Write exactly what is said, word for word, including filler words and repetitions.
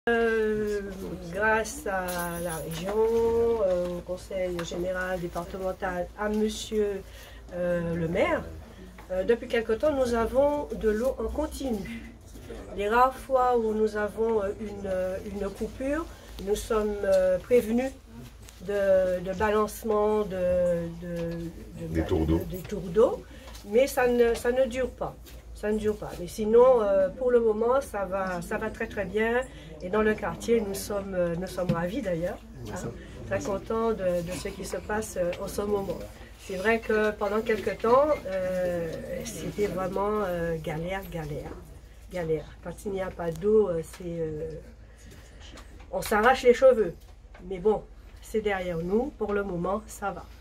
Euh, grâce à la région, euh, au conseil général départemental, à monsieur euh, le maire, euh, depuis quelque temps nous avons de l'eau en continu. Les rares fois où nous avons une, une coupure, nous sommes euh, prévenus de, de balancement de, de, de, des tours d'eau, de, des tours d'eau, mais ça ne, ça ne dure pas. Ça ne dure pas. Mais sinon, euh, pour le moment, ça va, ça va très très bien. Et dans le quartier, nous sommes, euh, nous sommes ravis d'ailleurs, hein, très contents de, de ce qui se passe euh, en ce moment. C'est vrai que pendant quelques temps, euh, c'était vraiment euh, galère, galère, galère. Quand il n'y a pas d'eau, euh, c'est, euh, on s'arrache les cheveux. Mais bon, c'est derrière nous. Pour le moment, ça va.